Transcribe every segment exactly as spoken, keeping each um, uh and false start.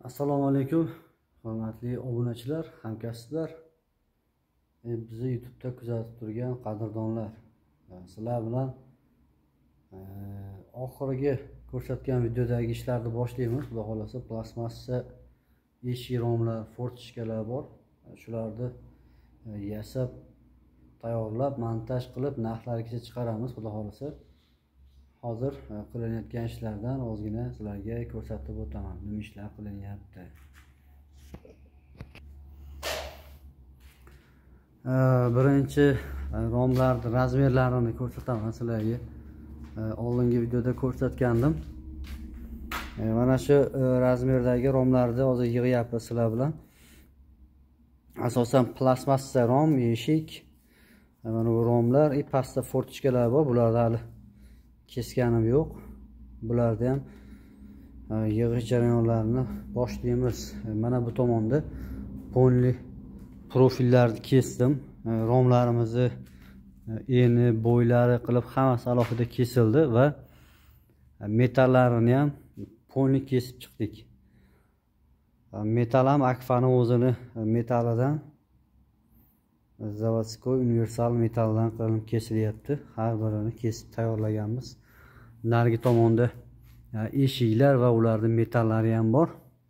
Assalomu alaykum, hurmatli obunachilar, hamkasblar, e, bizni YouTube'da kuzatib turgan qadrdonlar. Sizlar bilan e, oxirgi ko'rsatgan videodagi ishlarni boshlaymiz. Xudo xolasa plastmassa eshik romlar, fortichkalar bor. Shularni e, yasab, tayyorlab, montaj qilib, narxlarigacha chiqaramiz, xudo xolasa. Hozir qilinayotgan ishlardan ozgina sizlarga ko'rsatib o'taman. Nima ishlar qilinyapti. Birinchi romlarning razmerlarini ko'rsataman sizlarga. Oldingi videoda ko'rsatgandim. Mana shu razmerdagi romlarni hozir yig'yapmiz sizlar bilan. Asosan plastmassa rom, eshik. Mana bu romlar, и pastda fortichkalar bor. Bularda hali kesganim yo'q. Bularda ham yig'ish jarayonlarini boshlaymiz. Mana bu tomonda ponli profillarni kesdim. Romlarimizni eni, bo'ylari qilib hammasi alohida kesildi va metallarini ham ponli kesib chiqdik. Metal ham Akfa'ning o'zini metalidan, zavodskoy universal metaldan qilinib kesilyapti. Har birini kesib tayyorlaganmiz. Narigi tomonda eshiklar va ularning metallari ham bor.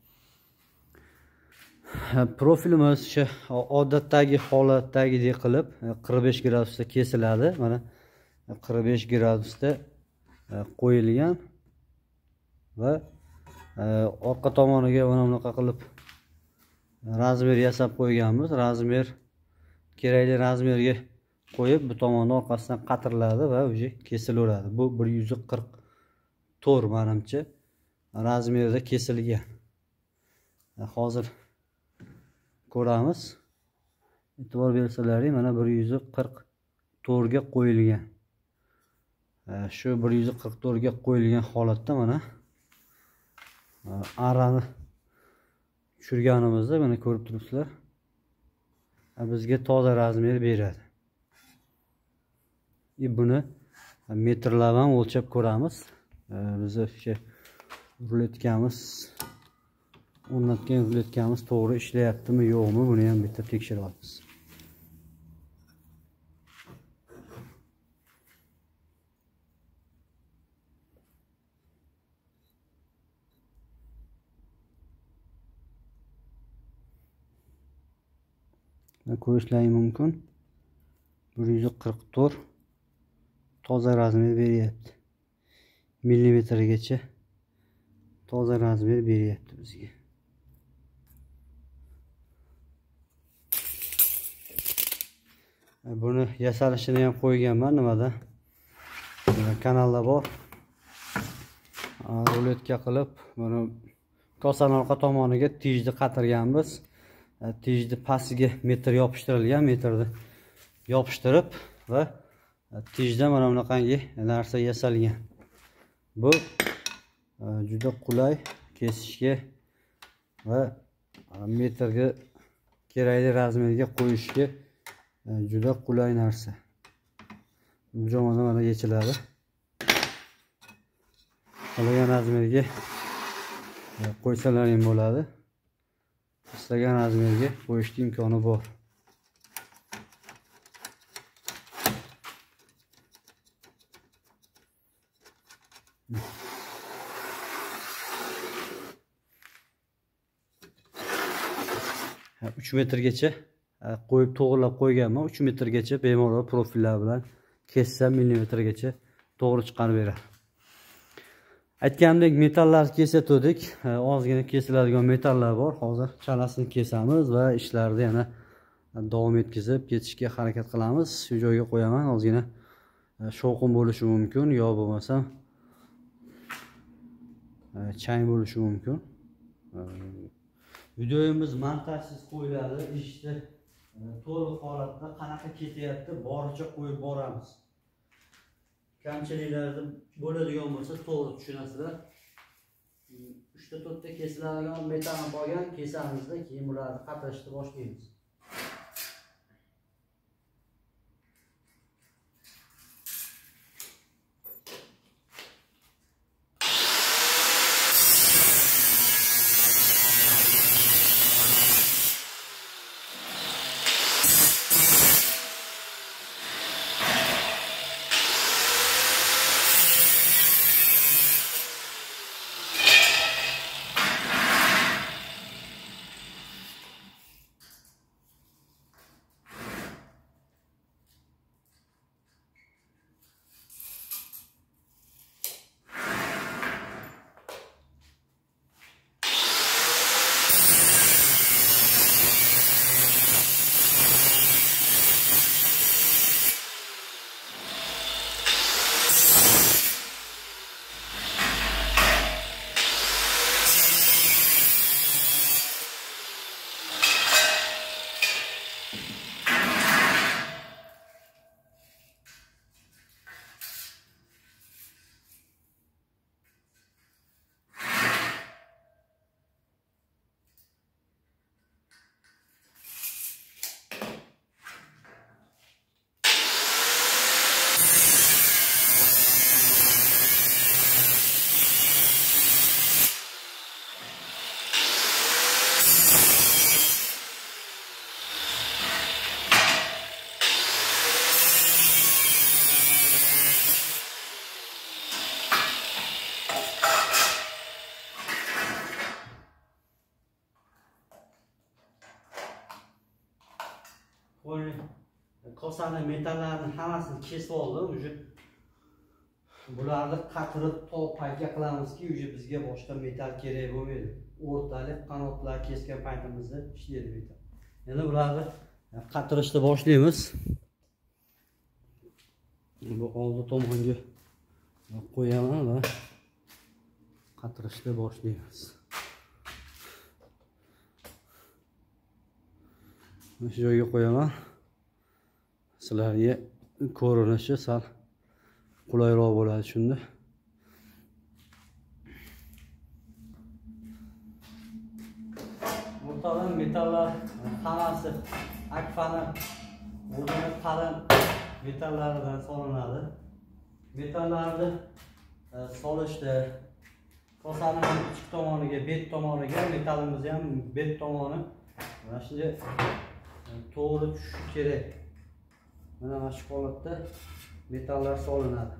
Profilimiz o'sha odatdagi holatdagidek qilib qirq besh gradusda kesiladi. Mana qirq besh gradusda qo'yilgan va orqa tomoniga mana bunaqa qilib razmer yasab qo'yganmiz. Razmer kerakli razmerga qo'yib, bu tomondan orqasidan qatiriladi va o'sha kesilaveradi. Bu bir yuz qirq to'rt menimcha razmerda kesilgan. Hozir ko'ramiz. E'tibor bersalaring, mana bir yuz qirq to'rt ga qo'yilgan. Shu bir yuz qirq to'rt ga qo'yilgan holatda mana arani tushirganimizda mana ko'rib turibsizlar. Bizga toza razmer beradi. E buni metrlab ham o'lchab ko'ramiz. Biz o'sha ruletkamiz, o'rnatgan ruletkamiz to'g'ri ishlayaptimi, yo'qmi, buni ham bitta tekshiramiz. Ko'rishlaring mumkin. bir yuz qirq to'rt toza razmer beryapti. Millimetrgacha toza razmer beryapti bizga. Buni yasalishini ham qo'yganman nimada? Kanalda bor. Ruletka qilib, buni kosaning orqa tomoniga tijni qatirganmiz. Tijni pastiga metr yopishtirilgan, metrni yopishtirib va tijda mana bunaqangi narsa yasalgan. Bu juda qulay kesishga va metrga kerakli razmerga qo'yishga juda qulay narsa. Bu joyda mana yechiladi. Qolgan razmerga qo'ysalaring bo'ladi. Istagan razmerga qo'yishning imkoni bor. uch metrgacha qo'yib to'g'rilab qo'yganman. uch metrgacha bemalol profillar bilan kessam millimetrgacha to'g'ri chiqarib beradi. Aytganimdek, metallarni kesatdik. Ozgina kesiladigan metallar bor. Hozir chalasini kesamiz va ishlarni yana davom etkazib ketishga harakat qilamiz. Shu joyga qo'yaman. Ozgina shovqin bo'lishi mumkin, yo bo'lmasa chang bo'lishi mumkin. Videomiz montajsiz qo'yiladi. Ishni to'liq holatda qanaqa ketyapti, boricha qo'yib boramiz. Kamchiliklarda bo'ladigan bo'lsa to'g'ri tushunasizlar. uch ta to'rt ta kesiladigan metalni bo'lgan kesamizda, keyin bularni qatirishni boshlaymiz. kosani metallarni hammasini kesib oldim. Uje bularni qatirib to payga qilamizki, uje bizga boshqa metal kerak bo'lmaydi. O'rtalik qanotlar kesgan paytimizda ishlaydi metal. Endi bularni qatirishni boshlaymiz. Bu oldi tomonga qo'yaman va qatirishni boshlaymiz. Shu joyga qo'yaman. Sizlarga ko'rinishi sal qulayroq bo'ladi shunda. O'rtadan metallar hammasi akfani o'zini qalin metallaridan solinadi. Metallarni solishda kosani ichki tomoniga, bet tomoniga, metalimizni ham bet tomoni mana shunday to'g'ri tushishi kerak. Mana mana shu holatda metallar solinadi.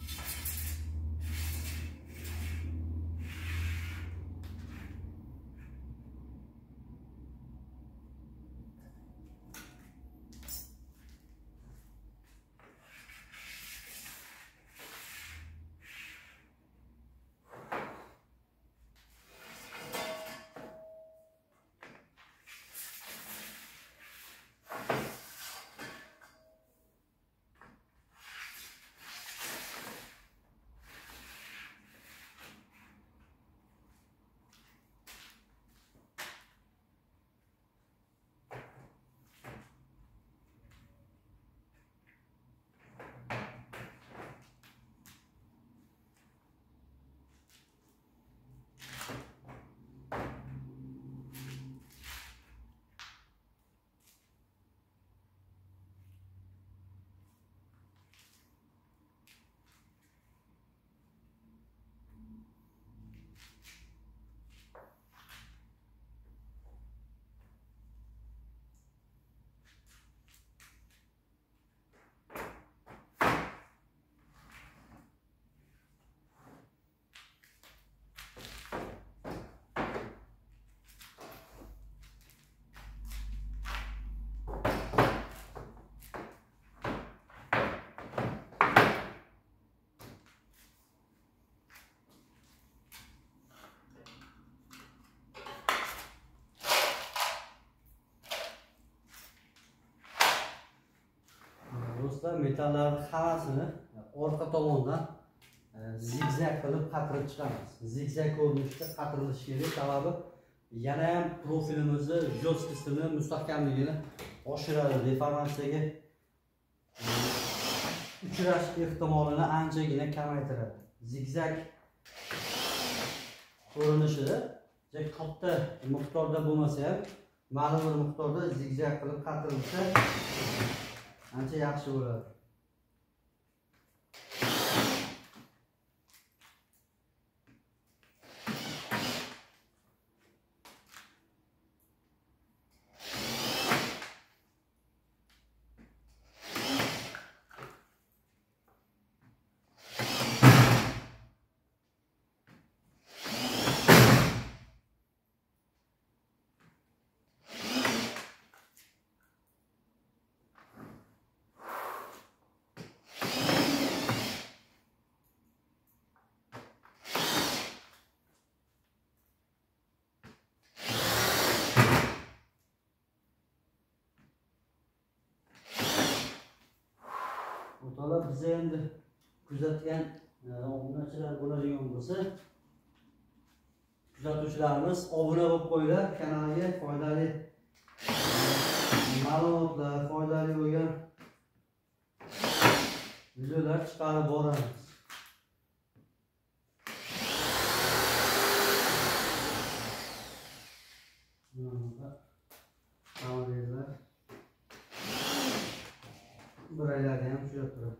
Metallarni hammasini orqa tomondan zigzag qilib qatirib chiqamiz. Zigzag ko'rinishda qatirilishi kerak. Sababi yana ham profilimizni jo'stkisini, mustahkamligini oshiradi, deformatsiyaga uchrash ehtimolini anchagina kamaytiradi. Zigzag ko'rinishida katta miqdorda bo'lmasa ham, ma'lum bir miqdorda zigzag qilib qatirilsa ancha yaxshi bo'ladi. O'rtoqlar, biz endi kuzatgan obunachilar bo'ladigan bo'lsa, kuzatuvchilarimiz obuna bo'lib qo'yinglar, kanalga foydali ma'lumotlar, foydali bo'lgan videolar chiqarib boramiz. Bir aylarda ham tushib turadi.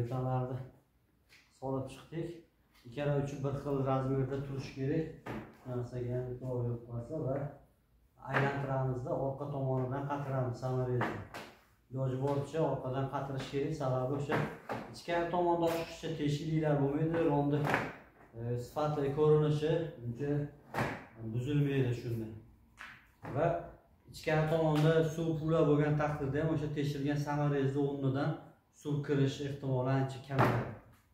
Betonlarni solib chiqdik. Ikkala uchi bir xil razmerda turishi kerak. Narsaga ham e'tibor berib qolsa va aylantiramizda orqa tomonidan qatiramiz samolyotni. Iloji boricha orqadan qatirish kerak, sababi o'sha ichkari tomonda oshiqcha teshikliklar bo'lmaydi, ronda sifatli ko'rinishi uncha buzilmaydi shunda. Va ichkari tomonda suv pula bo'lgan taqdirda ham o'sha teshilgan samolyotning o'rnidan suv kirish ehtimoli ancha kamayadi.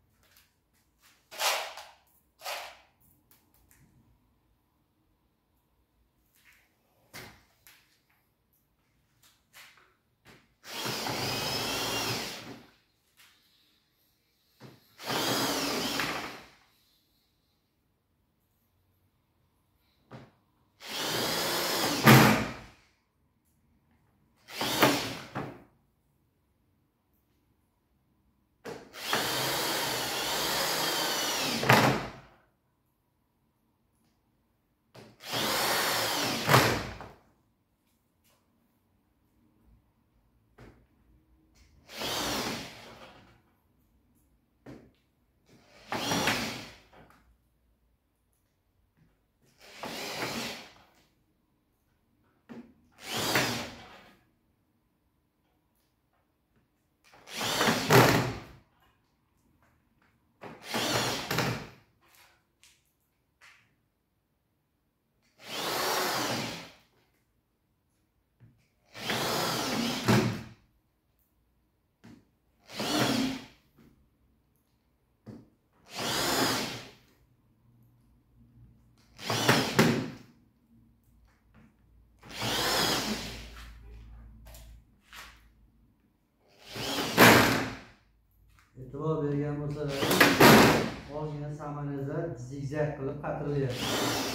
E'tibor bergan bo'lsalar, ozgina samolyotlar zigzag qilib qatirilyapti.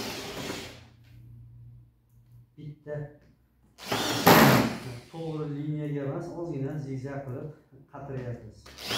Bitta to'g'ri liniyaga emas, ozgina zigzag qilib qatiryapmiz.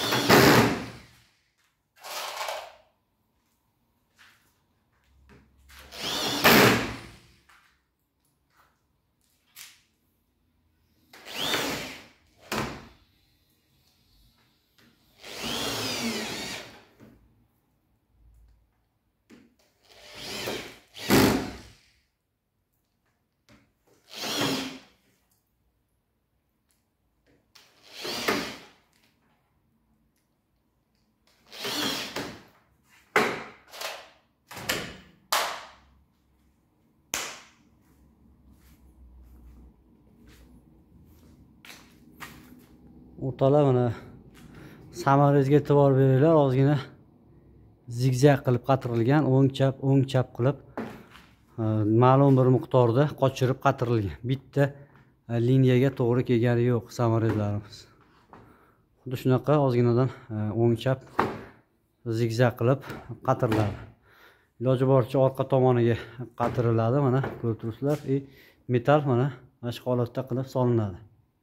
O'rtalar mana samolyotga e'tibor beringlar, ozgina zigzag qilib qatirilgan, o'ng chap, o'ng chap qilib ma'lum bir miqdorda qochirib qatirilgan. Bitta liniyaga to'g'ri kelgani yo'q samolyotlarimiz. Xuddi shunaqa ozginadan o'ng chap zigzag qilib qatiriladi. Iloji boricha orqa tomoniga qatiriladi. Mana ko'rib turibsizlar, metal mana mana shu holatda qilib solinadi.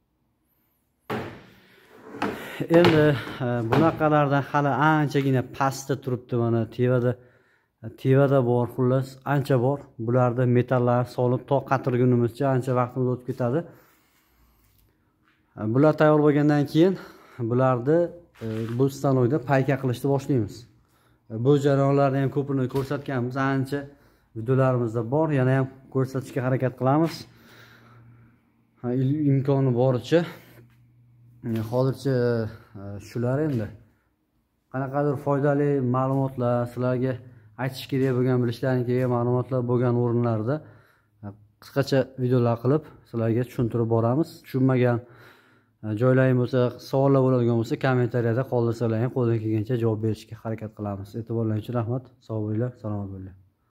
Endi bunaqalardan hali anchagina pastda turibdi, mana tevada tevada bor, xullas ancha bor. Bularda metallar solib to qatirgunimizcha ancha vaqtimiz o'tib ketadi. Bular tayyor bo'lgandan keyin bularni bu stanoyda payka qilishni boshlaymiz. Bu jarayonlarni ham ko'pini ko'rsatganmiz, ancha videolarimizda bor, yana ham ko'rsatishga harakat qilamiz. Imkoni boricha. Hozircha shular endi. Qanaqadir foydali ma'lumotlar, sizlarga aytish kerak bo'lgan, bilishlaring kerak ma'lumotlar bo'lgan o'rinlarda qisqacha videolar qilib sizlarga tushuntirib boramiz. Tushunmagan joylaring bo'lsa, savollar bo'ladigan bo'lsa, kommentariyada qoldirsalaring, qo'ldan kelgancha javob berishga harakat qilamiz. E'tiborlaringiz uchun rahmat. Sog' bo'linglar, salomat bo'linglar.